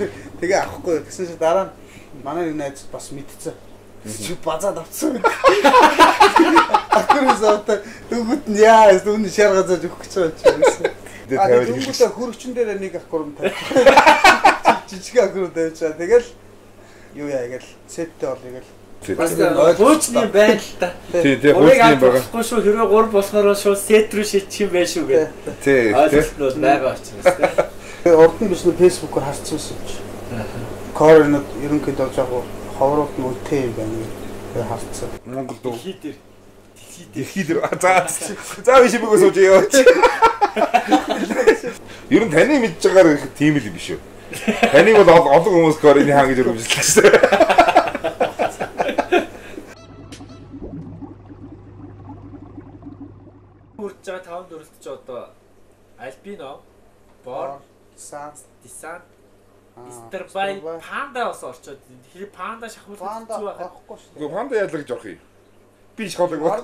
Тэгээ авахгүй. Тэгсэн чинь дараа нь манай нэг найз бас мэдчихсэн. Чи базаад авцсан. Ахрын зовтой дөнгөт нь яа үүн шаргазаж өгөх гэж байгаа юм. Дөнгөт хөрөгчөн дээр нэг аккурын тавь. Жижиг аккурын тавьчаа. Тэгэл юу яа гэл сеттэй болъё гэл. Хуучны байна л та. Тий, хуучны байгаа. Тэгэхгүй шүү хэрвээ 3 болохоор шууд сет рүү шичих юм байх шүү гэ. Тий. Ойлголт байгаа учраас тий. Урд нь биш нэг фэйсбүүкээр харцсан ч. Корнод ерөнхийдөө жоо ховрууд нь үнэтэй юм байна гэж харцсан. Монгол дөө. Дэлхий дээр. За биш бигөө сууж яваач. Ер нь таны мэдж байгаагаар тийм л биш үү? Таны бол олон хүмүүс корны хаан гэж өргөмжлөлтэй шүү дээ. Хүрч байгаа 5 дүрлэлт ч одоо альбино, бор, дисан, стербай, панда бас орчоод. Тэгэхээр панда шахуулах зүг байхгүй шүү дээ. Панда яалаа гэж орох юм. Би шахуулах баг.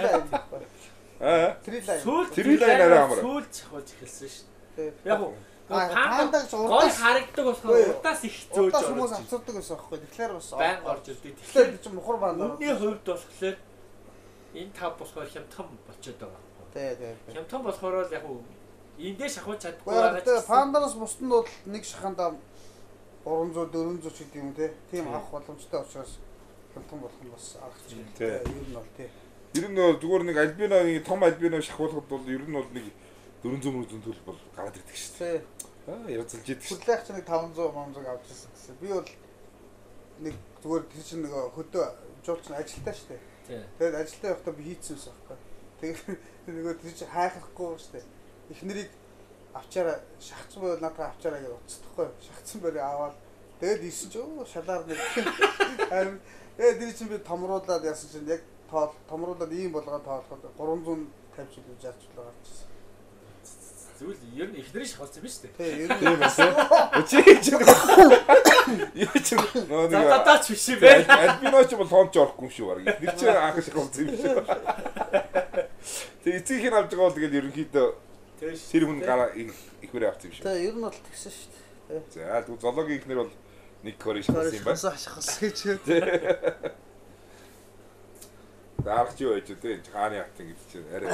Трилайн арай амар. Сүүл шахуулж эхэлсэн шүү дээ. Яг уу панда гой харагддаг болохоор удаас их зөөж орж. Хүмүүс авцдаг гэсэн байхгүй. Тэгэхээр бас байн орж ирдэг. Тэгэхээр чи мухар панда. Үүний хувьд болохоор энэ тав болохоор хямдхан болчиход байгаа. Тий. Хямдхан болохоор л яг уу эндээ шахуулж чаддаггүй байгаа. Тэгээ пандараас бусд нь бол нэг шаханда 300 400 ч гэдэг юм те. Тийм авах боломжтой учраас хямдхан болох нь бас аргач юм. Ер нь бол тий. Ер нь зүгээр нэг альбиногийн том альбино шахуулахад бол ер нь бол нэг 400 мөрөнд төлбөр бол гараад ирдэг шүү дээ. Ярилцалж идэг шүү. Хүлээх чинь 500 авч ирсэн гэсэн. Би бол нэг зүгээр тэр чинь нэг хөдөө жуулч ажилтаа шүү дээ. Тэгээд ажилтаа явахдаа би хийцсэн байсан байхгүй. Тэгээд нөгөө тэр чинь хайхахгүй шүү дээ. Их нэрийг авчаараа шахацсан байвал надад авчаараа гэж уцтахгүй. Шахацсан байраа аваад тэгээд ирсэн чинь шалаар нэг харин тэгээд тэр чинь би томруулаад яасан чинь яг томруулаад ийм болгоод тоолоход 350 жилийн 60 жил гарчихсан. Зүйл ер нь ихнэрийн шахалсан биш үү? Тий, ер нь бас. Юу ч нөө нэг задаач биш юм байна. Альбиноч бол тоомч орохгүй юм шүү баг. Нэр чинь анх шахалсан юм шүү. Тэг эцгийнх нь авч байгаа бол тэгэл ерөнхийдөө тэр хүн гараа их хүрээ авсан юм шүү. Тий, ер нь бол тэгсэн шүү дээ. За тэгвэл зоологийн ихнэр бол нэг кори шахалсан юм байна. Шахалсан гэж. Даарч юу байж үү? Хааны хатан гэж чинь арай.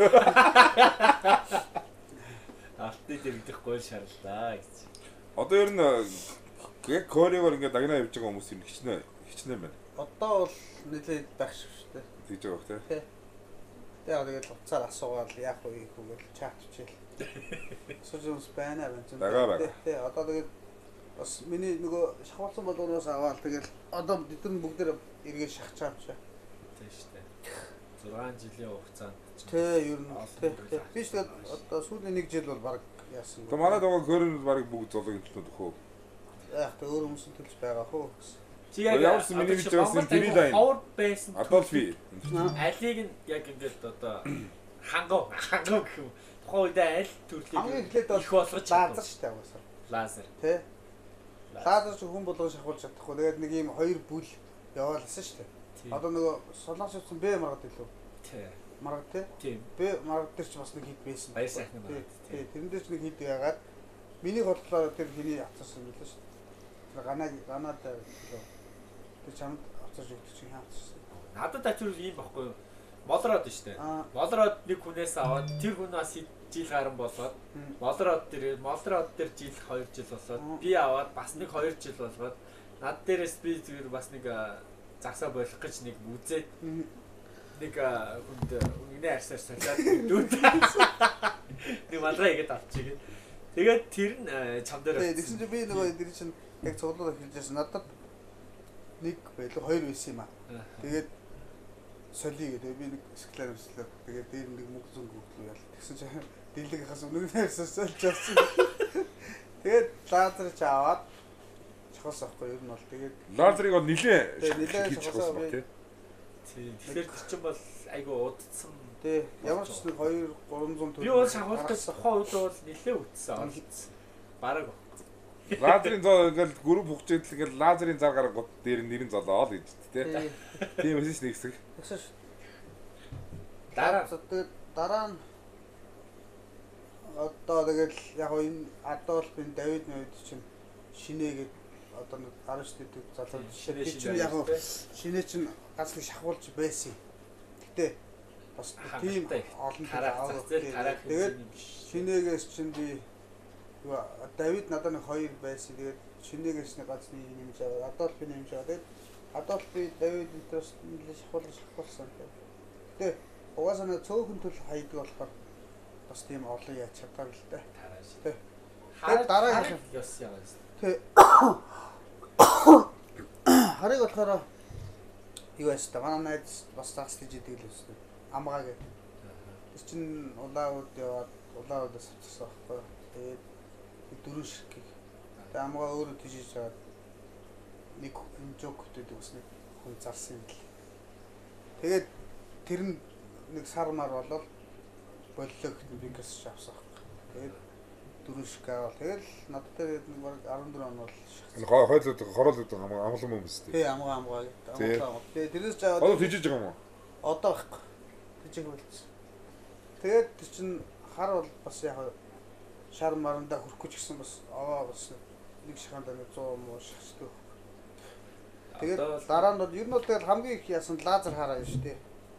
Алтны дэрэгдэхгүй шаарлаа гэж. Одоо ер нь яг Кореогоор ингээд дагнаа явж байгаа хүмүүс юм хичнээн байна. Одоо бол нэлээд байх шүү дээ. Тэгж байгаа хэ. Тий. Тэгээд уцаар асуугаад яах вэ гэхүүгээр чат хичээл. Сужус байна авсан. Тий. Одоо тэгээд бас миний нөгөө шахуулсан болгоноос аваад тэгээд одоо бид нар бүгд эргээд шахачаа авчаа. Тий шүү дээ. 6 жилийн хугацаанд тий, ер нь тий. Би ч одоо сүүлийн 1 жил бол баг яасан. То манай доо Корейд баг бүгд зоологийн төлөв хөө. Яг тэ өөр хүмүүсийн төлж байгаа хөө. Чи яг явсан миний гэж байсан Трилайн. Ховор байсан. Адолфи. Алийг нь яг ингээд одоо хангав гэх юм. Тухайн үед аль төрлийг их болгож лазер шүү дээ угаасаа. Лазер. Тий. Лазер ч хүн болгон шахуулж чадахгүй. Тэгээд нэг ийм хоёр бүл яваалсан шүү дээ. Одоо нөгөө солонгос утсан Б маргад илүү. Тий. Маргад тий. Тийм. Б маргад дээр ч бас нэг хит байсан. Баяр сайхны маргад. Тий. Тэрэн дээр ч нэг хит яагаад миний бодлоор тэр хэний авцсан юм л шүү дээ. Ганаад илүү. Тэр чамд авцаж өгч чинь хаацсан. Надад тачвар ийм баггүй юу? Молроод шүү дээ. Молроод нэг хүнээс аваад тэр хүн бас жил гарan болоод молроод дээр жил 2 жил болоод би аваад бас нэг 2 жил болгоод над дээрээс би зүгээр бас нэг загсаа болох гэж нэг үзээд нэг хүнд үнэ арсаар солиод дүүд. Нэг малгай игээд авчихъя. Тэгээд тэр нь чам дээр. Тэгсэн чинь би нөгөө тэр чинь яг цуглуулах хэлжсэн надад нэг байлаа 2 байсан юм аа. Тэгээд солиё гэдэг би нэг склер өслөө. Тэгээд дээр нэг мөнгө зөнгө хөтлөө ял. Тэгсэн чинь дэлгийнхаас өмнө найрсаа сольж авсан. Тэгээд лазер ч аваад чахаас авахгүй ер нь бол тэгээд лазерыг бол нилээ чахаас авах тий. Тэгэхээр тэр чинь бол айгу удцсан. Тий. Ямар ч нэг 2 300 төгрөг. Би бол шахуултад тухайн үед бол нилээ үтсэн олцсон. Бараг. Лазерын зоо ингээл групп хугацаанд ингээл лазерын зар гаргууд дээр нэрийн золоо л гэж тий. Тийм эсэж нэг хэсэг. Тэгсэн ш. Дараа нь одоо тэгэл яг энэ Адольфын Давид Давид чинь шинээгээд одоо нэг 10 дэдэг залуу чинь яг шинээ чинь ганцлаг шахуулж байсан. Гэтэ бас тийм олон тэгээд шинээгээс чинь би Давид надад нэг 2 байсан. Тэгээд шинээгээс нэг ганц нэмж аваад Адольф нэмж аваад тэгээд Адольф би Давид энэс шахуулсан. Гэтэ угаасаа нэг цөөхөн төл хайдаг болохоор бас тийм олон яаж чадвар л да. Тэгээд дараа ёс яваас. Тэгээд харыг болохоор юу байсан та манай найз бас загс гэж идэг л байсан. Амгаа гэдэг. Тэр чинь улаауд яваад улаудаас авчихсан байхгүй. Тэгээд дөрөв ширхэг. Тэгээд амгаа өөрөө тийшээж аваад нэг жок хөтөд үснэ хүн зарсан юм л. Тэгээд тэр нь нэг сар мар болол боллоо гэдэг би гэс авсан байхгүй. Тэгээд дөрөв ширхэг аваад тэгэл надад тэгээд нэг баг 14 он бол энэ хойлоод хороолоод амгалан юм биш үү? Тий амгаа гэдэг. Амгаа. Тэгээд тэрээс ч аваад одоо тийжэж байгаа юм уу? Одоо байхгүй. Тийжэг болчихсон. Тэгээд тэр чин хар бол бас яг шар маранда хөрөх гэж гисэн бас бас нэг шаханда нэг 100 муу шахдаг. Тэгээд дараа нь ер нь бол тэгэл хамгийн их яасан лазер хараа юм шүү дээ.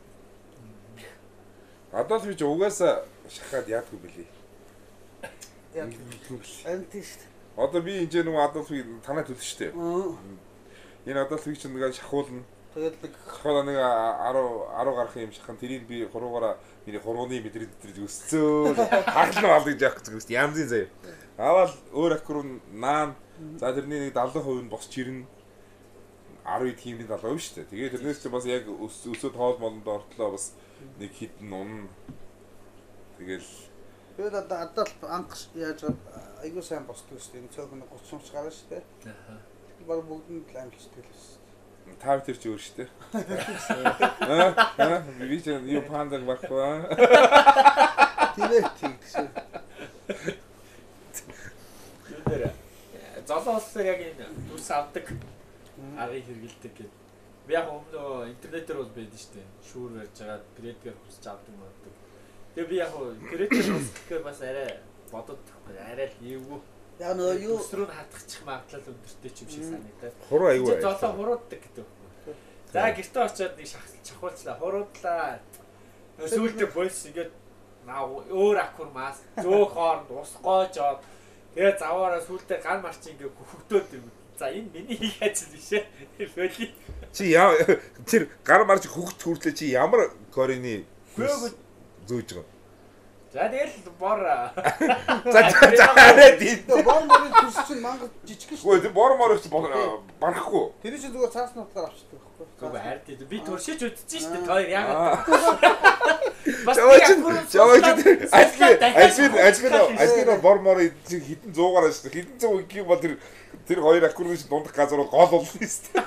Одоо л би угаасаа шахаад яадгүй билий. Яг антист. Одоо би энэ нэг Адольфыг танаа төлсөн шүү дээ. Энэ Адольфыг чинь нэг шахуулна. Тэгээд нэг хоо нэг 10 гарах юм шахан тэрийг би 3-аараа миний 3-ны мэдрэл өсцөө. Хаглан алгаж яах гэж үст янзын заяа. Аваад өөр акруу наан за тэрний нэг 70% нь босч ирнэ. 10 тиймний 70% шүү дээ. Тэгээд тэрнээс чинь бас яг өсөд хоол молонд ортлоо бас нэг хитэн унна. Тэгэл тэгээд одоо Адольф анх яаж айгуу сайн босдог шүү дээ. Цөөхөн 30 гарна шүү дээ. Баг бүгдэнд л ангилчдаг л шүү. Тав тэр ч өөр шүү дээ. Би ч юу пандаг баггүй. Тийм гэсэн. Юудэрэ. Золоосоор яг энэ дүрс авдаг арыг хэрэгэлдэг гэдэг. Би яг өмнө интернетээр бол байдаг шүү дээ. Шүүр барьж байгаа грэдгээр хүсч авдаг моддаг. Тэгээ би яг грэдгээр хүсэхээр бас арай бодод арай л эвгүй. Яг нөө юу өсрөө хатгачих магадлал өндөртэй ч юм шиг санагдаад. Хуруу аюу. Золоо хурууддаг гэдэг. За гэртээ очиод нэг чахуулчлаа. Хуруудлаа. Сүүлдээ больс ингээд өөр акур мас зөөх хооронд ус гоожоод тэгээ заваараа сүүлдээ гар марч ингээд хөвгдөөд юм. За энэ миний хийх ажил биш ээ. Боли. Чи тэр гар марч хөвгт хүртлээ чи ямар корины зөөж байгаа. За тэгэл бор. За арай тийм. Бор морын төс чинь мангар жижиг шүү. Үгүй бор морч барахгүй. Тэр чинь зүгээр цаас нутгаар авчдаг байхгүй. Зүгээр хайр тийм. Би туршиж үзчихсэн шүү дээ. Тэр яагаад. Ажлын бор морын хитэн 100-аар шүү. Хитэн 100 гэх бол тэр хоёр аккурын дундах газар гол болно шүү дээ.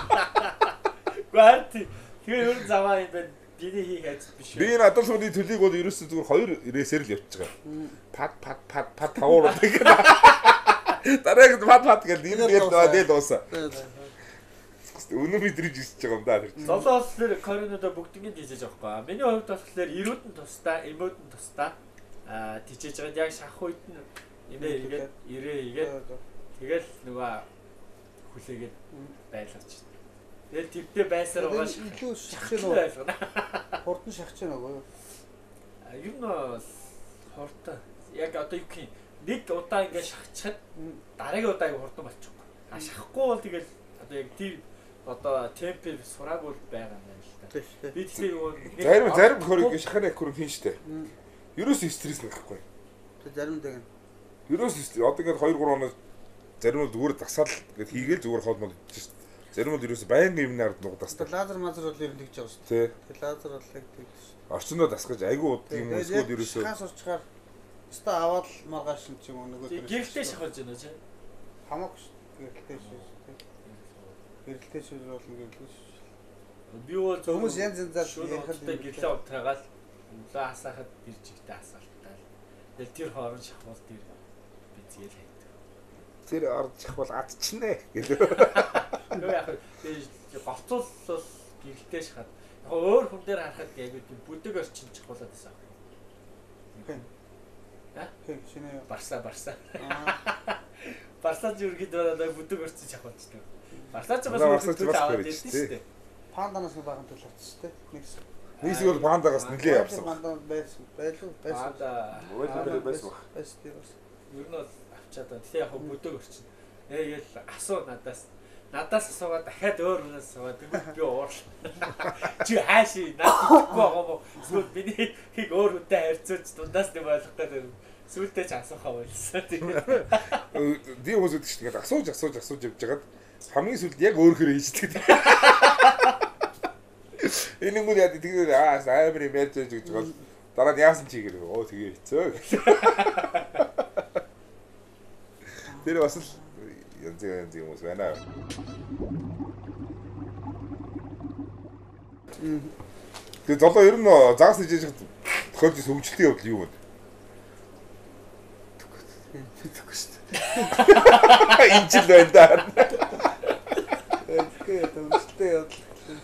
Гүрти. Тэр өөр заваа юм байна. Биний хийх ажил биш. Би энэ Адольфны төлийг бол ерөөсөө зүгээр 2 ирээсээр л явчихж байгаа. Пат тавуур гэдэг. Дараагийн пат гэж энэ дуусаа. Өнөө мэдрэж ирсэж байгаа юм да тэр. Золоос тэр коринодо бүгднийг тийжэж байгаа байхгүй. Миний хувьд болохоор эрүүд нь тусдаа, эмүүд нь тусдаа тийжэж байгаа. Яг шахах үед нь имээ хийгээд, ирээ хийгээд тэгэл нөгөө хүлээгээд байлгаж байна. Тэгэл твдээ байсаар байгаа илүү шахаж байна уу? Хурдан шахаж байна уу? Юу нөө хурдан. Яг одоо юу гэх юм нэг удаа ингэ шахчихад дараагийн удаа хурдан болчихгүй. Шахахгүй бол тэгэл одоо яг тийм одоо темпээр сураагүй байгаа юм байна л да. Би тэгэхээр зарим хөрөг шахах хөрөг хийн штэ. Ерөөс стресс нэхгүй. Тэг заримдаг нь. Ерөөс одоо ингээд 2 3 хоног зарим нь зүгээр дасаал гээд хийгээл зүгээр хоол мол идэж штэ. Зарим нь ерөөс байнгын юмнаар нугдастай. Лазер мазер бол ер нь тэгж байгаа шүү дээ. Тэг лазер бол яг тэгж. Орчиндөө дасгаж айгүй удаа юм эсвэл ерөөсөө хаас урчгаар өстө аваад маргааш юм чи нөгөө гэрэлтэй шахалж байна чи. Хамаагүй шүү. Гэрэлтэй шүү. Гэрэлтэй шүү болно гэвэл шүү. Би бол хүмүүс янз янзаар ярихад гэрлээ утгаагаал улаа хасахад ирж ихтэй асаалтаа. Тэгэл тэр хоорон шахвал тэр бизгээл хайдаг. Тэр орж шахвал адчихнэ гэлээ. Юу яах вэ? Гоцол бол гэрэлтэй шахаад өөр хүн дээр харахад яг үгүй бүдэг орчин чухалаад байсан. Шинэ Барса. Барсаж ерөнхийдөө одоо бүдэг өрцөж авчихдаг. Барсаж бас төлөв аваад ирсэн шүү дээ. Панданаас нэг баган төлөв авчихсан шүү дээ. Нэг зүйл пандагаас нэлээ явсан. Пандан байсан. Ер нь бол авчаад байна. Тэгээ яг бүдэг өрчин. Гээл асуу надаас асуугаад дахиад өөр хүнээс асуугаад тэгвэл би уурлаа. Чи хааши надад итгэхгүй байгаа мó? Эсвэл миний хийг өөр хүнтэй харьцуулж дундаас нэг ойлгох гэдэг. Сүүлдээ ч асуухаа болсон. Ди хүмүүс үүдэг чинь асууж явж байгаад хамгийн сүүлд яг өөрөөр хийждэг. Энэ юм яа тэгээд амар юм ярьж гэж бол дараа нь яасан чи гэр оо тэгээ хэцөө. Тэр бас л янз хүмүүс байна. Тэгээд золоо ер нь загас хийж тохиолж хөгжөлтийн явдал юу вэ? Тэтгэхгүй шүү дээ. Энэ ч л байна да. Тэгээд өмстэй явдал.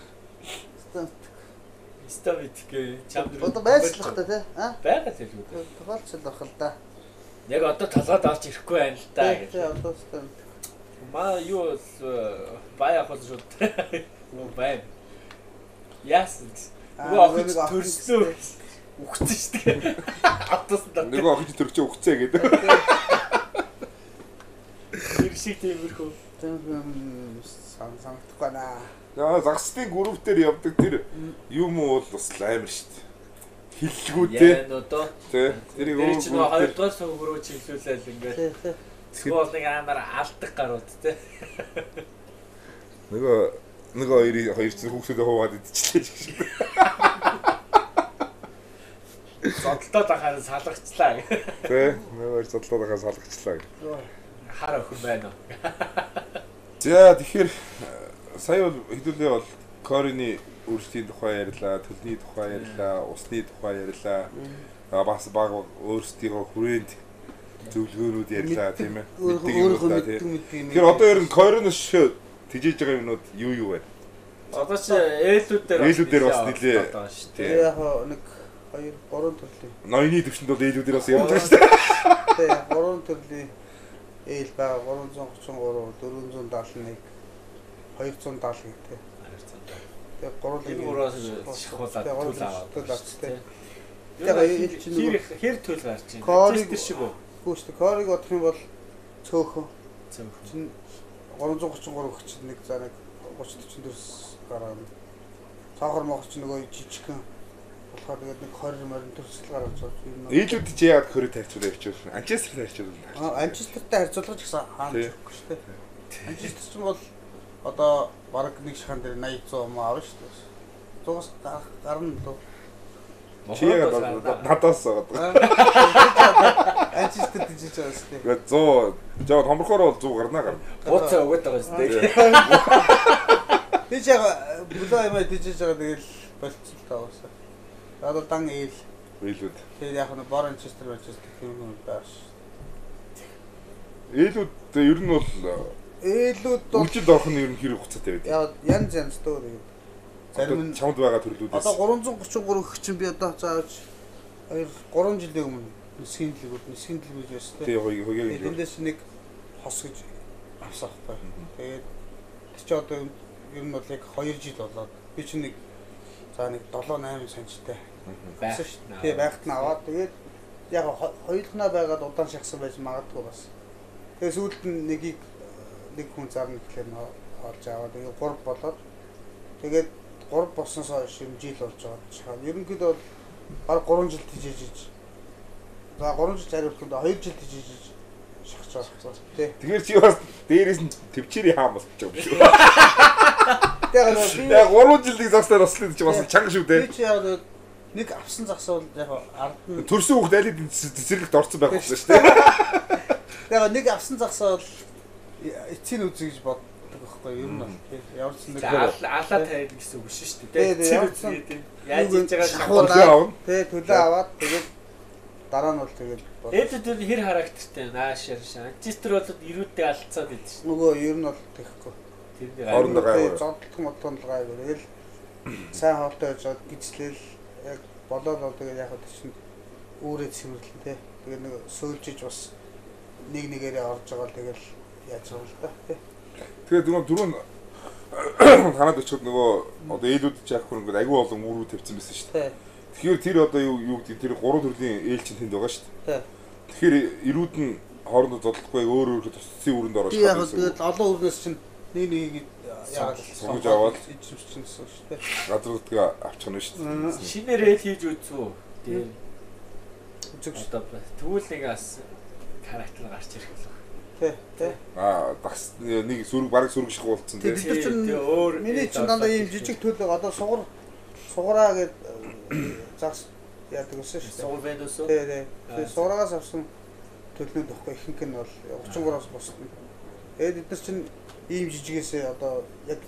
Стамитгээ чамд. Одоо байцлах та тий. Байгаад л үү. Тохиолцол бах л да. Яг одоо толгойд авч ирэхгүй байна л да гэж. Тий одоо стам. Маа юу бая хол шууд. Юу бай. Яасан. Нөгөө охид төрслөө. Үхсэн шүү дээ. Автосанд. Нөгөө охид төрөгч үхцээ гэдэг. Тэр шиг тиймэрхүү. Санагдахгүй байна. Яа загсны групп дээр явдаг тэр юм уу бол бас амар шүү дээ. Хиллгүүтэй. Яа нөдөө. Тий. Тэрийг өөр чинь хоёрдугаар сувг руу чиглүүлээл ингээд. Тэгвэл нэг амар алдаг гарууд тий. Нөгөө хоёр чинь хүүхдүүдээ хуваад идчихлээ гэж. Зодтолтой дахаар салгацлаа. Тий. Нөгөө зодтолтой дахаар салгацлаа. Хар охин байна уу? За тэгэхээр сая бол хэдүүлээ бол Корины өөрсдийн тухай ярьлаа, төлний тухай ярьлаа, усны тухай ярьлаа. Бас баг өөрсдийнхөө хүрээнд зөвлөгөөнүүд ярьлаа тийм ээ. Тэгэхээр одоо ер нь Кориноос тижээж байгаа юмнууд юу байна? Одоо чи ээлүүдээр бас нилээ. Яг нэг 2 3 төрлийн. Ноёны төвшөнд бол ээлүүдээр бас явж байгаа шүү дээ. Тий 3 төрлийн ээл байгаа 333, 471, 270 гэх тий. Тэгээ 3-ыг шахуулаад төл аваад тий. Тэгээ ээл чинь хэр төл гарч байна. Тэр шиг үү? Гүйцэд корыг бодох юм бол цөөхөн. Чинь 333 өгч нэг за нэг 30 44 гараа. Цаахар мохч нөгөө жижигхэн болохоор тэгээд нэг 20 морин төрсөл гаргаж байгаа. Ээлүүд чи яагаад корыг тарьцуулаа явчихвал Анчестертэй харьцуулна. Анчестертэй харьцуулах гэсэн хаана чихгүй шүү дээ. Анчестер ч бол одоо бараг нэг шахан дээр 80 100 юм аав шүү дээ. 100-аас гарна дөө. Чи яагаад надаас байгаа. Анчестер дижиж байгаа шүү дээ. Тэгээд 100 жоо томрохоор бол 100 гарна гарна. Гуцаа өгöd байгаа шүү дээ. Диж яга бүлээ юм дижиж байгаа тэгэл болцсон таавсаа. Одоо дан ээл. Ээлүүд. Тэгээд яг нь бор Анчестер юм baаш. Ээлүүд ер нь бол ээлүүд үлжид орох нь ер нь хэрэг хугацаатай байдаг. Янз дөө тэгээд. Зарим нь чамд байгаа төрлүүдээс. Одоо 333 их чинь би одоо зааж 3 жилийн өмнө нисхийн дэлгүүд гэж байсан. Тий хоёрын. Тэндээс нэг хос гэж авсан байхгүй. Тэгээд чи одоо ер нь бол яг 2 жил болоод би чинь нэг за нэг 7 8 санчтай байсан шүү дээ. Тэгээ байхад нь аваад тэгээд яг хоёулахнаа байгаад удаан шахсан байж магадгүй бас. Тэгээд сүүлд нь нэг хүн зарна гэхлээр нь олж аваад тэгээд 3 болоод тэгээд 3 болсноос хойш жил болж байгаа. Ерөнхийдөө бол баг 3 жил тижээж. За 3 жил хариултанд 2 жил тижээж шахаж байгаа тий. Тэгэхээр чи бас дээрээс нь төвчээрийн хаан болчих юм шүү. Тэгээд яг 3 жилийн загсаар ослоо чи бас чанга шүү дээ. Би чи яг нэг авсан загсаа бол яг ард нь төрсөн хүүхд алид цэцэрлэгт орсон байх болсон шүү дээ. Тэгээд нэг авсан загсаа бол эцсийн үзье гэж бод. Ер нь ямар ч нэг алаа тавина гэсэн үг шүү дээ. Тийм. Яаж хийж байгаа шахуулаа. Төлөө аваад тэгээд дараа нь бол тэгээд ээлүүд ер нь хэр характертай наашаар шаа. Анчестер бол ирүүдтэй алдцаад идэв шүү. Нөгөө ер нь бол тэгэхгүй. Тэр орондоо гайвар. Зодтол мотонд гайвар. Тэгэл сайн хавтай байж гизлээл яг болоод тэгээд яг чинь үүрээ цэвэрлэн тий. Тэгээд нэг сөөлжиж бас нэг нэгээрээ орж байгаа тэгэл яаж байгаа л да. Тэгээд дөрөв танад өчгөд нөгөө одоо ээлүүд яах хөр ингээд аягүй олон үр тавьсан байсан шүү дээ. Тэгэхээр тэр одоо юу гэдэг тэр гурван төрлийн ээл чинь тэнд байгаа шүү дээ. Тэгэхээр эрүүд нь хоорондоо зодлохгүй өөр тусцын үүрэнд орож байгаа. Яг тэгээд олон үрнээс чинь нэг яагаад сонгож аваад ичвэрчин гэсэн шүү дээ. Газар утгаа авчих нь шүү дээ. Шинээр ээл хийж үзүү. Тэгээд одоо тэгвэл нэг бас характер гарч ирэх л. Тэ. Багс нэг сүрэг бараг сүрэг шиг болцсон тийм. Тэр чинь өөр миний чинь дандаа ийм жижиг төлөв одоо сугараа гээд загс яадаг гэсэн шүү дээ. Сугар байна уу? Тий. Тэгээ сугараагаас авсан төлөвүүд өгөхгүй ихэнх нь бол 33-аас босдно. Тэгээд эдгээр чинь ийм жижигээсээ одоо яг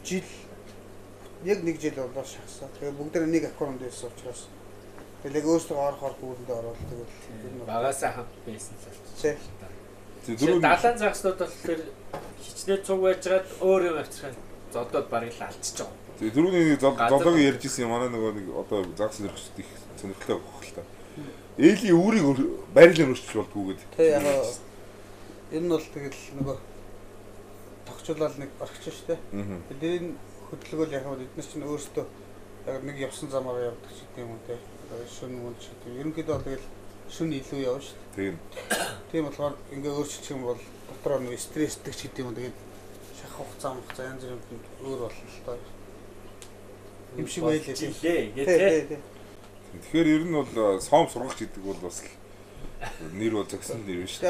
нэг жил болоо шахсан. Тэгээ бүгдээр нэг аккаунт байсан учраас тэгээд өөрсдөө орохоор гүрэндээ ороод тэгээд багасаа хамт байсан л тий. Тэгээд далайн загснууд болохоор хичнээн цуг байж гад өөр юм авчихсан зодод барыг л алдчихж байгаа. Тэгээд дөрөвний зодоог ярьж исэн манай нөгөө нэг одоо загс нэрчд их сонирхолтой болох л та. Ээлийн үүрийг байрлал өрчж болдгоо гэдэг. Тий яг энэ нь бол тэгэл нөгөө тогтчлал нэг орчих штэ. Тэгээд энэ хөдөлгөөл яг нь эдгээр чинь өөрсдөө яг нэг явсан замаараа явдаг ч гэдэг юм уу те. Шүн мөн ч гэдэг. Ерөнхийдөө бол тэгэл шүн илүү явна шүү дээ. Тийм болохоор ингээ өөрчлөх юм бол дотроо нэг стресстэй ч гэдэг юм. Тэгээд шах хугацаа янз бүрийн өөр болно л тоо. Юм шиг байлээ тийм. Тэгэхээр ер нь бол соом сургагч гэдэг бол бас нэр бол зөксөн нэр биш.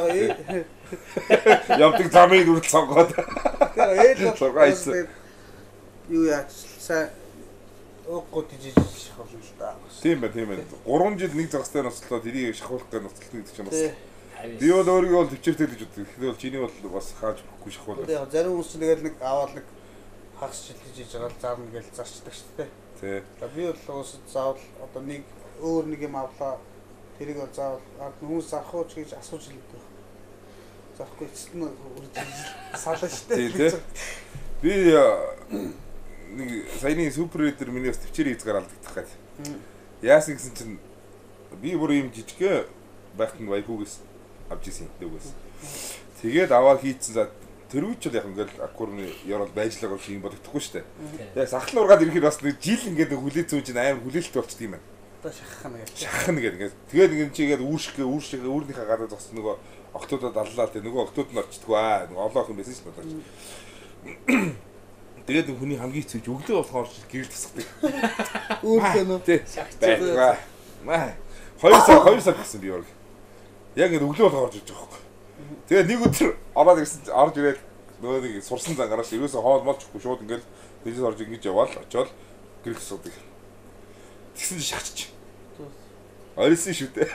Явдаг замыг үрд сонгоод. Тэгэхээр ээл сургагч юу яаж сайн ууггүй тийж шахуулна л да. Тийм байна. 3 жил нэг загастай ноцлоо тэрийг шахуулах гэж ноцлолт гэдэг чинь бас. Би бол өөрийгөө бол төвчээртэй гэж боддог. Тэгэхээр бол чиний бол бас хааж өгөхгүй шахуулах. Яг зарим хүмүүс тэгэл нэг аваад нэг хагас жил хийж байгаа зарна гэж зарчдаг шүү дээ. Тий. Би бол заавал одоо нэг өөр нэг юм авлаа. Тэрийг бол заавал хүмүүс зарах уу гэж асууж л байдаг. Зарахгүй эцэст нь салаа шүү дээ. Би нэг саяны супер рейдер миний бас төвчээрийг хязгаар алдагдах гэж. Яасан гэсэн чинь би бүр юм жижигхэн байхад нь вайпугээс авч ирсэн дэгээс. Тэгээд аваад хийцэн за тэрүүч л яг ингээл аккурны ярал байжлага шиг юм бодогдохгүй шүү дээ. Яг сахлын ургаад ирэхээр бас нэг жил ингээд хүлээ зүүж амар хүлээлт болчт юм байна. Одоо шахах нэг. Шахах нэг ингээд. Тэгээд ингээд чигээд үүрнийхээ гадаа зогсон нөгөө октодод аллаа тэг нөгөө октод нь орчдгоо нөгөө олоох юм байсан шүү дээ. Тэгээд хүний хамгийн хэцүү өглөө болохоор гэрэл тасгадаг. Үүрхээ нөө. Байдаг. Маа. 2 сар гэсэн би яг. Яг ингэ өглөө болохоор орж иж байгаа байхгүй. Тэгээд нэг өдөр ороод ирсэн орж ирээд нөгөө нэг сурсан зангараас ерөөсөө хоол молчихгүй шууд ингээл дижитал орж ингэж яваал очоод гэрэл тасгадаг. Тэгсэн чинь шахчих. Орсон шүү дээ.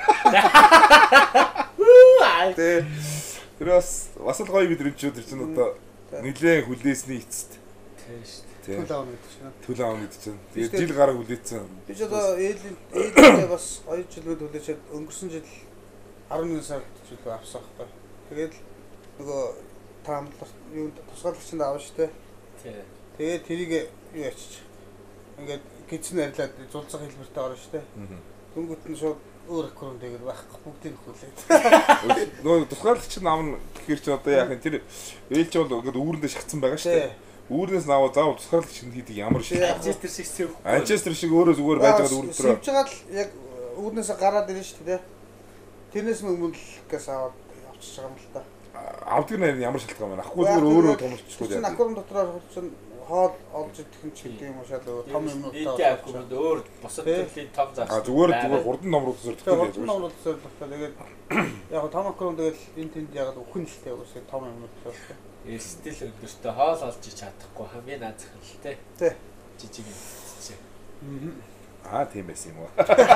Тэр бас л гоё бид тэр чинь одоо нилээ хүлээсний эцэст. Түл аавна гэдэг чинь. Түл аавна гэдэг чинь. Тэгээд жил гараг хүлээсэн. Би ч одоо ээлээ бас 2 жилүүд хүлээчээд өнгөрсөн жил 11 сард жилөө авсан байхгүй. Тэгээд нөгөө таамаглалт юу тусгаалагчанд аав штэ. Тэгээд тэрийг юу ячиж. Ингээд гидсэн арилаад зулцах хэлбэртэй орно штэ. Дөнгөт нь шууд өөр аккаунт дээр байхгүй бүгдийг хүлээд. Нөгөө тусгаалагч нь аавна гэхэр чи одоо яах юм тэр ээлч бол ингээд үүрэндээ шатсан байгаа штэ. Үүрнээс наваа заавал тусгаалагч нь хийдэг ямар шиг. Манчестер шиг сэв. Манчестер шиг өөрөө зүгээр байж байгаа үүр дээр. Сэвж байгаа л яг үүрнээс гараад ирнэ шүү дээ. Тэрнээс өмнө л гээс аваад явчихж байгаа юм л та. Авдаг нь ямар шалтгаан байна? Ахгүй зүгээр өөрөө томорчихгүй. чинь аккаунт дотроо чинь хоол олж идэх юм ч гэдэг юм уу шал том юмнуудаа. Эдийн аккаунт өөр босод төрлийн том зарц. Зүгээр хурдан номрууд зөвлөхгүй. Хурдан номрууд зөвлөхгүй. Тэгээд яг том аккаунт тэгэл энэ тэнд яг өхөн л дээ үгүй том юмнууд зөвлөхгүй. Стил өндөртөө хоол олж ич чадахгүй хамгийн наад захирал тий. Жижиг юм. Тийм байсан юм уу?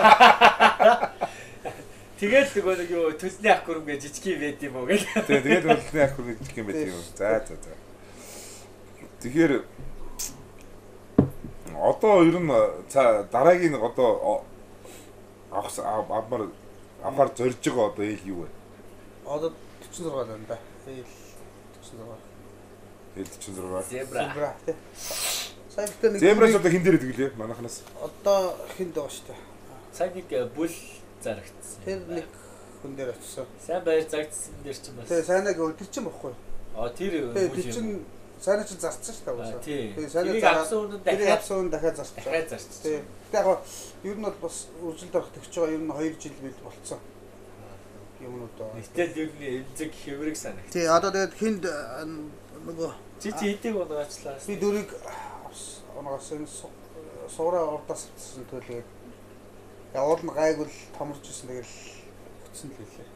Тэгэл нөгөө нэг юу төлний аккаунт гэж жижиг юм байд юм уу гэх. Тэгээд төлний аккаунт жижиг юм байд юм. За. Тэгэхээр одоо ер нь дараагийн одоо авахар зорж байгаа одоо ил юу вэ? Одоо 46 байна да. Ил 46. Зебра. Сайнтай нэг Зебрас одоо хин дээр идэг лээ манайхнаас. Одоо хинд байгаа шүү дээ. Сайн нэг бүл зарагдсан. Тэр нэг хүн дээр очсон. Сайн баяр загдсан дээр чинь бас. Тэгээ сайнаг өдөр чинь бохгүй. Тэр чинь сайн ч зарцсан шүү дээ. Тэгээ сайн авсан үнэ дахиад зарцсан. Дахиад зарцсан. Тэг яг ер нь бол бас үржилт авах тэгж байгаа ер нь 2 жил бид болцсон. Юмнууд аа. Гэтэл ер нь эмзэг хэврэг санагд. Тий одоо тэгээд хинд нөгөө чи хэдийг унгаачлаа. Би дөрийг унгаас энэ суураа урдаас авчихсан төлөөд явуул нь гайгүй томорч ирсэн тэгэл бүтсэн л хэлээ.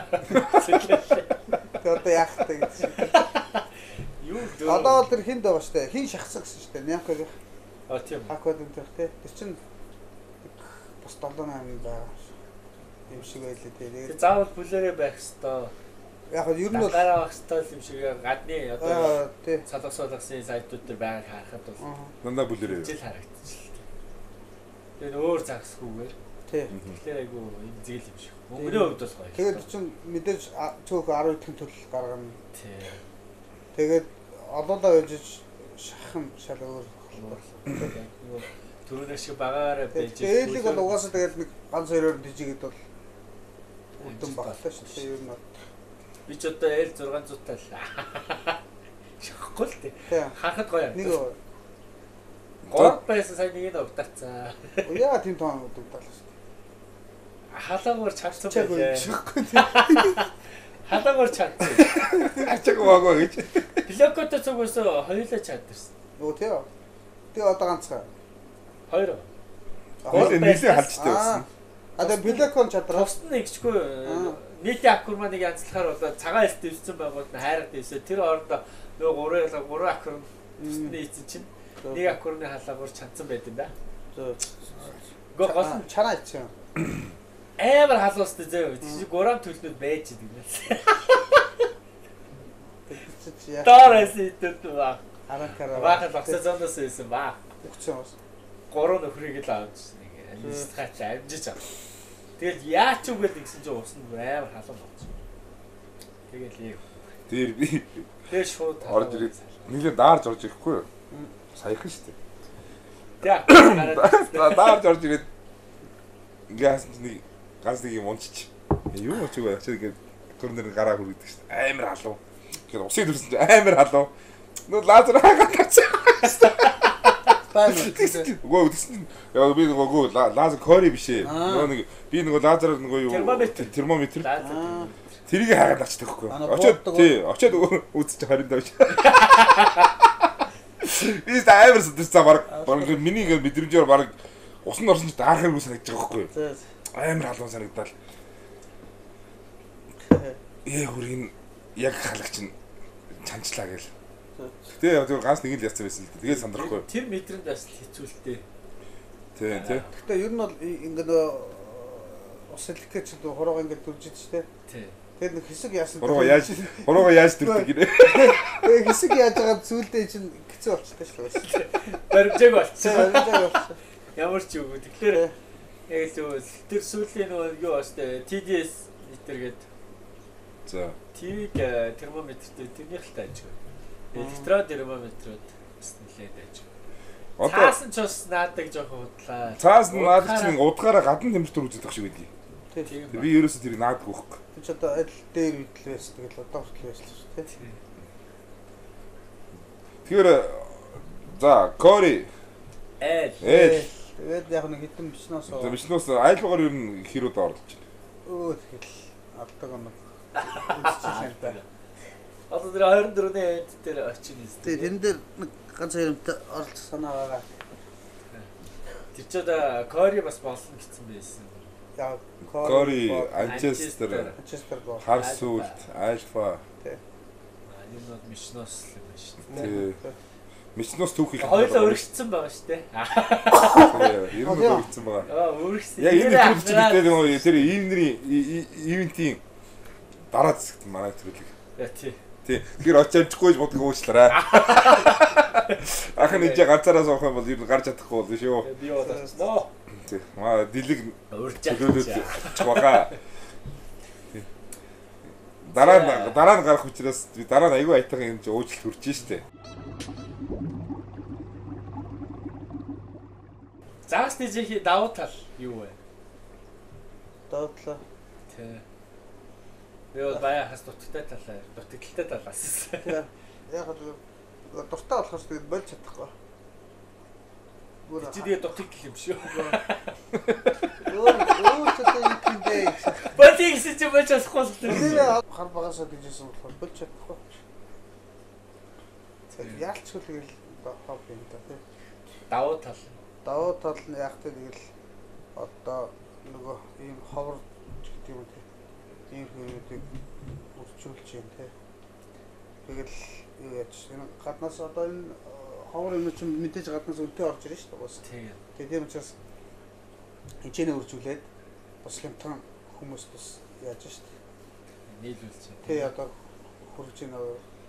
Тэгээд одоо яах вэ гэж. Юу одоо бол тэр хинд байгаа штэ. Хин шахсан гэсэн штэ. Нямхаг. Тийм. Аквад энэ тэр чинь бас 7-8 байгаа юм шиг байлээ тэгээд заавал бүлээрээ байх хэвээр. Яг нь ер нь бол гараа авах хэвээр юм шиг гадны одоо тий салгасуулгын сайтууд дээр байнг харахад бол дандаа бүлээрээ жил харагдчихлээ. Тэгээд өөр загсгүйгээр тий. Тэгэхээр айгу зээл юм шиг. Мөнгөний хувьд бол гоё. Тэгээд чинь мэдээж цөөхөн 10 хэдхэн төлөл гаргана. Тий. Тэгээд олоолаа яжиж шахам шал өөр. Түрүүнээ шиг багаараа байж. Ээлэг бол угаасаа тэгээд нэг ганц хоёроор дижигэд бол үдэн багтаа шүү дээ ер нь. Би ч одоо L600 тал. Шахахгүй л тий. Харахад гоё. Нэг гол байсан сайн нэг нь угтарцаа. Яа тийм тоон угтаалаа шүү дээ. Халаагуур чавцсан байлаа. Шахгүй тий. Халаагуур чавцсан. Ачааг waaгаа гэж. Блокотой цугаас хоёулаа чаддэрсэн. Нөгөө тий. Тэгээ одоо ганцхан. Хоёр. Гол нэлээ халжтай байсан. Тэгээ блокон чадраа. Тусд нь игчгүй нийтийн аккурманыг янзлахаар болоо цагаан эст дэвсэн байгууд нь хайраад дэвсээ. Тэр орондоо нөгөө 3 аккурм тусдны эзэн чинь нэг аккурмны халаагуур чадсан байд юм да. Гол нь чанаа ичээ. Амар халуустай зөө. Чи 3 төлнөд байж идэг. Торос идэв ба. Харакара. Бахад багсаа зондос байсан ба. Өгсөн бас. 3 нөхрийг л авчихсан нэг. Амжилтгаач амжиж авах. Тэгэл яач үгүй гэсэн чинь усан амар халуун болчихсон. Тэгэл яг. Тэр би Тэр шууд орж ирээд нэгэн даарж орж ирэхгүй юу? Саяхан шүү дээ. Тэг. Даарж орж ирээд газ нэг юм унчиж. Юу ч үгүй очиж ингээд көрнөр гараа хүргэдэг шүү дээ. Амар халуун. Тэгэхээр усыг төрсөн чинь амар халуун. Нөө лазер хагаад тавьсан. Гоо тийм яа би нөгөө лазер кори биш ээ. Нөгөө нэг би нөгөө лазер нөгөө юу термометр. Тэрийг хаагаад авчихдаг байхгүй. Очоод үзчих 20 давж. Би амар сэдвсэн баг миний ингээ мэдрэмжээр баг усан орсон ч даахыг үс санагдаж байгаа байхгүй. Амар халуун санагдал. Хүрийн яг халагч нь чанчлаа гээл. Тэгээ яг ганц нэг л яцсан байсан л дээ. Тэгээ сандрахгүй. Тэр метрэнд бас хэцүүлтэй. Тий. Гэхдээ ер нь бол ингээд ус хэлэх гэж хуруугаа ингээд дүрж идэв штэ. Тий. Тэгээд нэг хэсэг яасан. Хуруугаа яаж дүрдэг гинэ. Тэгээд хэсэг яаж байгаа зүйлдээ чинь хэцүү болчихсон шүү дээ. Баримжааг болчихсон. Ямар ч үгүй. Тэгэхээр яг л тэр сүүлийн нөгөө юу бастай TDS литергээд. За. TV термометртэй тэрнийх л тааж. Электрон термометрүүд бас нэлээд байж. Цаас нь ч бас наадаг жоохон удлаа. Цаас нь наадаг чинь удгаараа гадна температур үздэг шиг байдаг. Тийм. Би ерөөсөө тэрийг наадаг байхгүй. Тэг ч одоо аль дээр үйдлээс тэгэл одоо хүртэл байсан шүү дээ. Тэгэхээр за кори тэгээд яг нэг хитэн бичнээс бичнээс айлгоор ер нь хэрүүд орлож байна. Өө тэгэл алдаг юм. Үзчихлээ. Одоо тэр 24-ний энд дээр очих юм. Тэг тэн дээр нэг ганц хоёртой оролцох санаа байгаа. Тэр ч одоо кори бас болсон гэсэн байсан. Яг кори Манчестер Харсуулт Альфа юм бол Мишнос л байна шүү дээ. Мишнос түүхийг хоёулаа өргөцсөн байгаа шүү дээ. Ер нь өргөцсөн байгаа. Өргөсөн. Яг энэ төлөвчтэй нөгөө тэр ивентийн дараа зэсгт манай төлөвлөг. Тий. Тэгэхээр очиамжихгүй боддог уучлаарай. Ахын ижи ганцаараа суух юм бол ер нь гарч чадахгүй болно шүү. Би бодсон. Тий. Маа дэлэг урьж байгаа. Дараа нь гарах учраас би дараа нь аягүй айтайхан юм чи уучлалт хүрч штэ. Загас дэжих давуу тал юу вэ? Давуу тал. Тий. Би бол баяахаас дутагдaltaй талаас. Яг л дуртай болохоор тэгээд болж чадахгүй. Чи тэгээд дутдаг гэх юм шүү. Өөр ч одоо юм дээ. Батиг чи болж чадахгүй л дээ. Хар багасаа гэжсэн болохоор болж чадахгүй. Яалч хөлгөл хобби юм да тий. Давуу тал нь яг тэгэл одоо нөгөө ийм ховор гэдэг юм тий. Ийм хүмүүсийг үржүүлж юм тий. Тэгэл юу яаж энэ гаднаас одоо энэ ховор юм чинь мэдээж гаднаас үнэтэй орж ирж шүү дээ бас. Тэгээд тийм учраас хинчээнэ үржүүлээд бас хямдхан хүмүүс бас яаж шүү дээ. Нийлүүлж. Тий одоо хурж ийн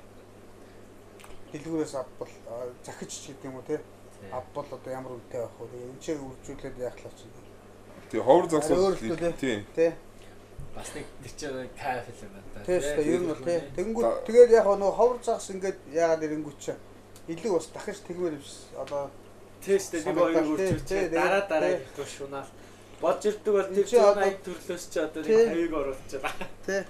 дэлгүүрээс авбал захиж ч гэдэг юм уу тий. Авбал одоо ямар үнэтэй байх вэ? Энэ чинь үржүүлээд яахлаа чинь. Тэгээ ховор засвал тий. Тий. Бас нэг тэр кайф юм байна. Тий, ер нь бол тий. Тэгэнгүүт тэгээд яг нөгөө ховор загс ингээд яагаад ирэнгүүт чи илүү бас дахиж тэгмээр биш. Одоо тест нэг хоёр үржүүлж дараа их шунаал. Болж ирдэг бол тэр 180 төрлөөс чи одоо нэг 50-ыг оруулж байгаа. Тий.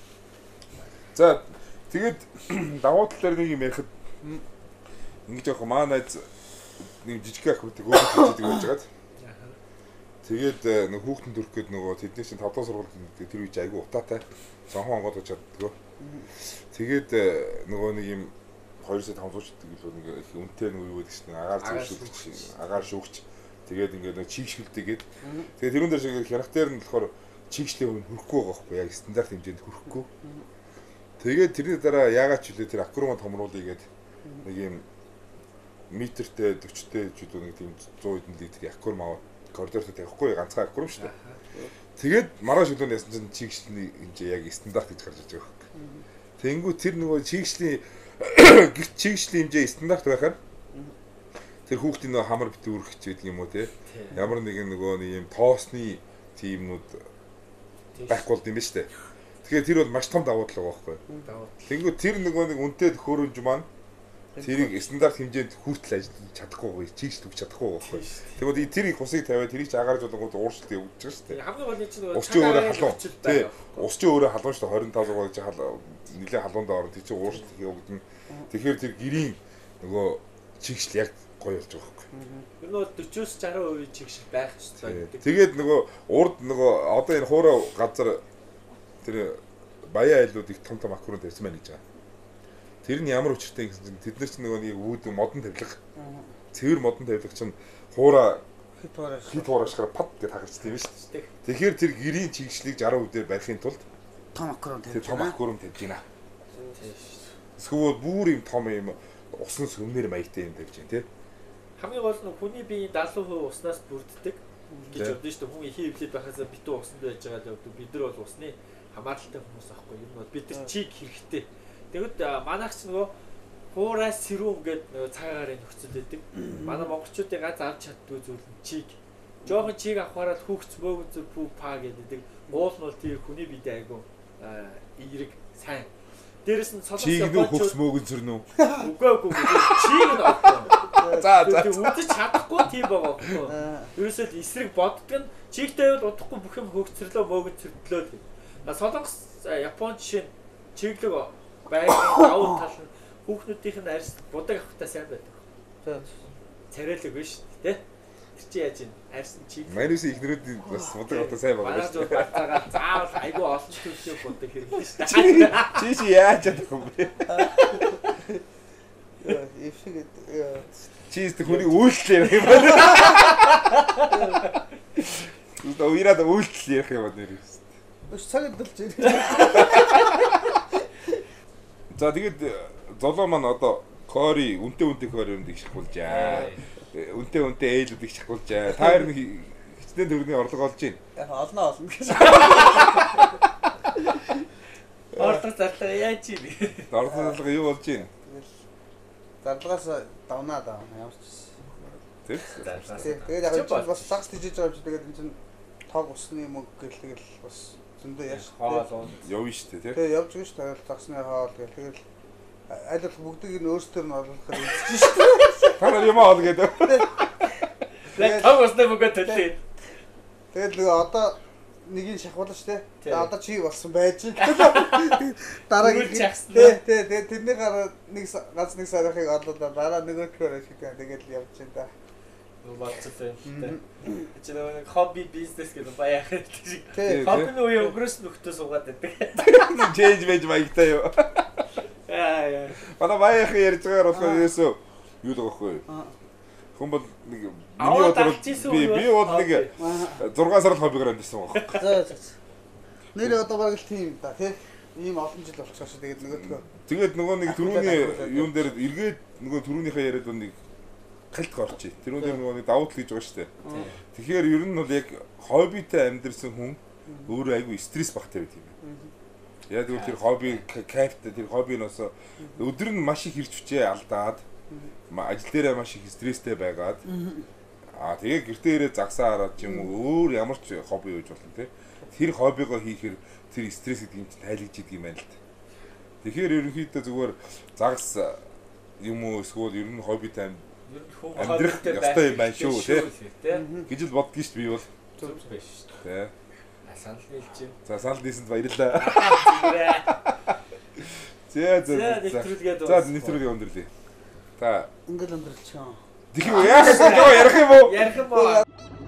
За тэгээд давуу талаар нэг юм ярихад ингэж яг маа найз нэг жижиг ах үүдэг өөрөөр хэлж байгаа. Тэгээд нэг хүүхдэн төрөх гээд нөгөө тэдний чинь 5 дахь сургуульд тэр үеч айгүй утаатай. Сонхон онгод очоод дгөө. Тэгээд нөгөө нэг юм 2-5 суучдаг илүү нэг үнэтэй нэг юу гэдэг чинь агаар шүүгч. Тэгээд ингээд нэг чигшгэлтэйгээд. Тэгээд тэрүүн дээр шиг хянахтаар нь болохоор чигшлийн хөрөхгүй байгаа байхгүй яг стандарт хэмжээнд хөрөхгүй. Тэгээд тэрний дараа яагаад ч үлээ тэр аккурумад томруулъя гээд нэг юм метртэй 40-тэй ч үгүй нэг тийм 100 хэдэн литр аккурум аваад коридорт тавихгүй ганцхан аккурум шүү дээ. Тэгээд маргааш өглөө ясан чинь чигшлийн хэмжээ яг стандарт гэж гарч иж байгаа юм. Тэнгүү тэр нөгөө чигшлийн хэмжээ стандарт байхаар тэр хүүхдийн нөгөө хамар битүү үргэж байдаг юм уу те. Ямар нэгэн нөгөө нэг юм тоосны тиймнүүд байхгүй болд юм ба штэ. Тэгэхээр тэр бол маш том давуу тал байгаа байхгүй. Тэнгүү тэр нөгөө нэг үнэтэй төхөөрөмж маань тэрийг стандарт хэмжээнд хүртэл ажиллаж чадахгүй чигшл өгч чадахгүй байхгүй. Тэгвэл тэр их усыг тавиад тэрийг ч агарч болонгууд ууршилт явуулж байгаа шүү дээ. Хамгийн гол нь чинь нөгөө ус чинь өөрөө халуун. Тий. Ус чинь өөрөө халуун шүү дээ 25 зугаар чинь нэлээ халуундаа орно. Тэр чинь ууршилт явагдана. Тэгэхээр тэр гэрийн нөгөө чигшл яг гоё болж байгаа байхгүй. Тэр нөгөө 40-60% чигшл байх хэрэгтэй. Тэгээд нөгөө урд нөгөө одоо энэ хуурай газар тэр баяа айлууд их том аккурын тавьсан байна гэж байгаа. Тэр нь ямар учиртай гэсэн чинь тэд нар ч нөгөө нэг үүд модон тавилга. Цэвэр модон тавилга чинь хуура хит хуурашгаар пад гэж хагарчдаг юм шүү дээ. Тэгэхээр тэр гэрийн чигшлийг 60% дээр барихын тулд том аккурум тавьж байна. Эсвэл бүр юм том юм усан сүмнэр маягтай юм тавьж байна тий. Хамгийн гол нь хүний биеийн 70% уснаас бүрддэг гэж бодсон шүү дээ. Хүн ихий хөвлөд байхаас битүү усанд байж байгаа л бид нар бол усны хамааралтай хүмүүс аахгүй юм бол бид нар чиг хэрэгтэй. Тэгвэл манайх ч нөгөө хуурай сэрүүн гэдэг цагаагаар нөхцөл байдаг. Манай монголчуудын ганц авч чаддгүй зүйл нь чиг. Жохон чиг авахаараа хүүхц мөөгөн зүр пүү паа гэдэг. Уул нь бол тэр хүний биедээ айгу эерэг сайн. Дээрэс нь чиг нүү хүүхц мөөгөн зүр нүү. Үгүй чиг нь авахгүй. За үдэж чадахгүй тийм байгаа байхгүй. Ерөөсөө эсрэг боддог нь чигтэй бол удахгүй бүх юм хөгцөрлөө мөөгөн цэрдлөө. Солонгос Япон жишээ чиглэг байгалийн давуу тал нь хүүхнүүдийнх нь арьс будаг авахтаа сайн байдаг. Царайлаг биш тий. Тэр чи яаж ийн арьс чиг. Манайс ихнэрүүд бас будаг авахтаа сайн байгаа шүү. Багтаагаа заавал айгүй олон төрлийн будаг хэрэгтэй шүү дээ. Чи яаж чадах юм бэ? Ишиг чи хүний үйлчлээ юм байна. Уураад үйлчлэл ярих юм байна нэр. Өс цагт дулж ирэх. За тэгээд золоо маань одоо кори үнтэй кори юмдыг шахуулжаа. Үнтэй ээлүүдийг шахуулжаа. Та хоёр хичнээн төгрөгийн орлого олж байна. Яг олно гэж. Орлого зарлага яаж ийн? Орлого зарлага юу болж байна? Зарлагаас давнаа ямар ч. Тэг. Тэгээд яг ч бас цагс тийж байгаа юм чи тэгээд энэ чинь тог усны мөнгө гэл тэгэл бас зөндөө яаш явна шүү дээ тий. Тэгээ явж байгаа шүү дээ загсны хаал гэл тэгэл аль болох бүгдийг нь өөрсдөр нь оруулахаар үзэж шүү дээ. Та нар юм аа гэдэг. Тэгээд тог усны мөнгө төлөө. Тэгээд нөгөө одоо нэгийг шахуулж штэ. Одоо чи болсон байж. Дараагийн тий тэрний гараа нэг ганц нэг сарахыг олоодаа дараа нөгөөдгөө хийдэг. Тэгэл явж байна да. Болцсон юм. Чи нэг хобби бизнес гэдэг баяах шиг. Хобби нь үе өнгөрөөс нөхдөд суугаад байдаг. Change байж маягтай юу. Яа. Манай баяах ярьж байгаа болохоор ерөөсөө юу л гоохгүй. Хүн бол нэг миний бодлоор би бол нэг 6 сар хоббигаар амьдсан байгаа. За. Нэр одоо баг л тийм да тий. Ийм олон жил болчихсон шүү. Тэгээд нөгөө нэг түрүүний юун дээр эргээд нөгөө түрүүнийхээ яриад нэг галт орчих. Тэр үнээр нөгөө нэг давуу тал гэж байгаа шүү дээ. Тэгэхээр ер нь бол яг хоббитэй амьдэрсэн хүн өөрөө айгүй стресс багтай байдаг юм байна. Яг л тэр хобби кайфтай тэр хоббинаас өдөр нь маш их хэрч хүчээ алдаад ажил дээрээ маш их стресстэй байгаад тэгээ гэртээ ирээ загсаа хараад ч юм уу өөр ямар ч хобби хийж болно те. Тэр хоббигоо хийхээр тэр стресс гэдэг юм чинь тайлгж идэг юм байна л та. Тэгэхээр ерөнхийдөө зүгээр загас юм уу эсвэл ер нь хоббитэй амьдрах ёстой юм байна шүү те. Гэж л боддгийн шүү би бол. Зөв биш шүү. Тэ. Санал нийлж байна. За санал нийсэнд баярлалаа. За нэвтрүүлгээ өндөрлөе. Та ингээл өндөрлчихөө. Тэгвэл яах ярих юм уу? Ярих юм уу?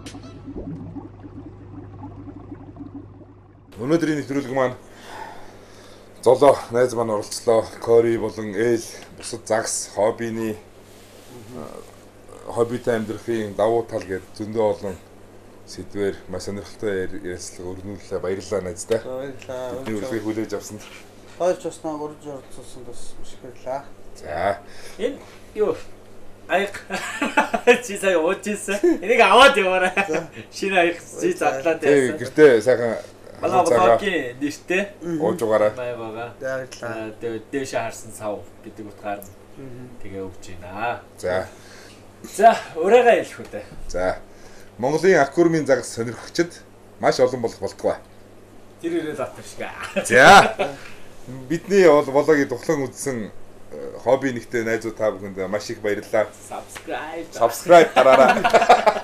Өнөөдрийн нэвтрүүлэг маань золоо найз маань оролцлоо. Кори болон ээл бусад загс хоббины хоббитэй амьдрахын давуу тал гэдэг зөндөө олон сэдвээр маш сонирхолтой ярилцлага өргөнүүлээ. Баярлалаа найздаа. Баярлалаа. Бидний урилгыг хүлээж авсанд. Хоёрч баснаа урьж оролцсон бас маш их баярлалаа. За. Энэ юу? Аяг чи сая уучсан. Энийг аваад яваарай. Шинэ аяг чи задлаа Тэг байсан. гэртээ сайхан Балаагийн нэртэй ууж угаараа. байгаа. Баярлалаа. Тэгээд дээшээ харсан сав гэдэг утгаар тэгээ өгч байна. За, ураагаа ялах үү. За. Монголын аквариумын загас сонирхогчд маш олон болох болтугай. Тэр ирээд атар шиг. За. Бидний влогийг тухлан үзсэн хобби нэгтэй найзууд та бүхэнд маш их баярлалаа. Subscribe дараарай.